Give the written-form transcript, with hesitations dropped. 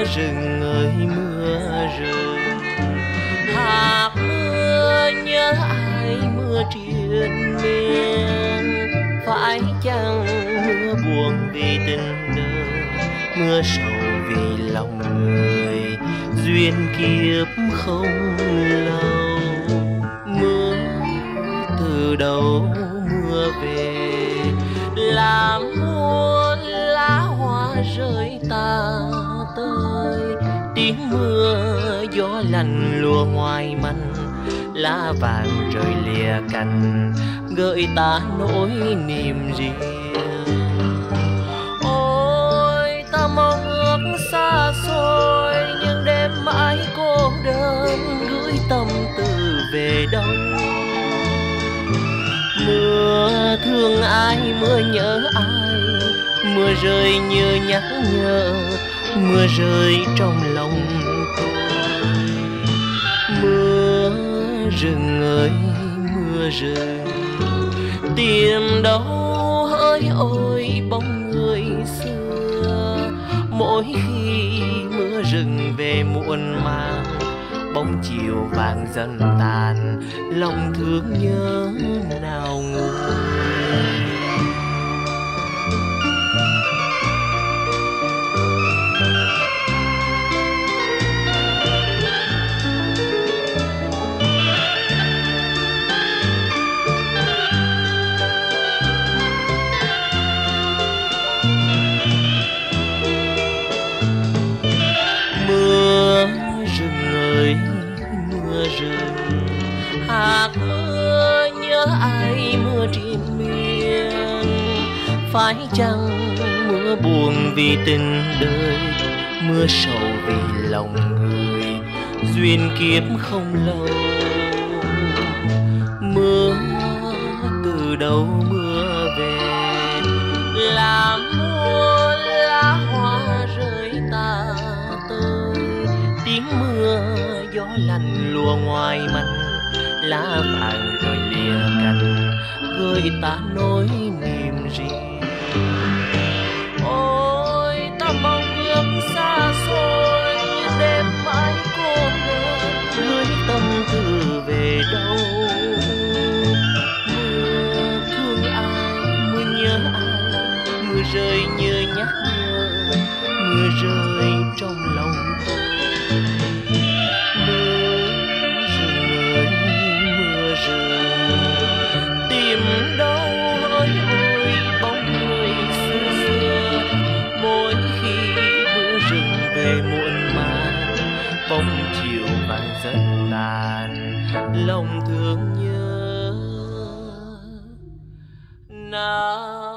rừng ơi mưa rừng, hạt mưa nhớ ai mưa triền miên. Phải chăng mưa buồn vì tình đời, mưa sầu vì lòng người, duyên kiếp không lâu. Mưa từ đâu mưa về, làm muôn lá hoa rơi tả tơi. Tiếng mưa gió lạnh lùa ngoài manh, lá vàng rơi lìa cành, gợi ta nỗi niềm riêng. Ôi ta mong ước xa xôi, nhưng đêm mãi cô đơn gửi tâm tư về đâu. Mưa thương ai, mưa nhớ ai, mưa rơi như nhắc nhở, mưa rơi trong lòng tôi. Mưa rừng ơi mưa rừng, tìm đâu hỡi ôi bóng người xưa. Mỗi khi mưa rừng về muộn màng, bóng chiều vàng dần tàn, lòng thương nhớ nào nguôi. Rừng, hạt mưa nhớ ai mưa triền miên. Phải chăng mưa buồn vì tình đời, mưa sầu vì lòng người, duyên kiếp không lâu. Mưa từ đâu mưa về, làm muôn lá hoa rơi tả tơi. Tiếng mưa gió lạnh lùa ngoài manh, lá vàng rồi lìa cành, gợi ta nỗi niềm riêng. Ôi ta mong ước xa xôi, nhưng đêm mãi cô đơn gửi tâm tư về đâu. Mưa thương ai, mưa nhớ ai, mưa rơi như nhắc nhở, mưa rơi trong lòng tôi. Muộn màng bóng chiều vàng dần tàn, lòng thương nhớ nào.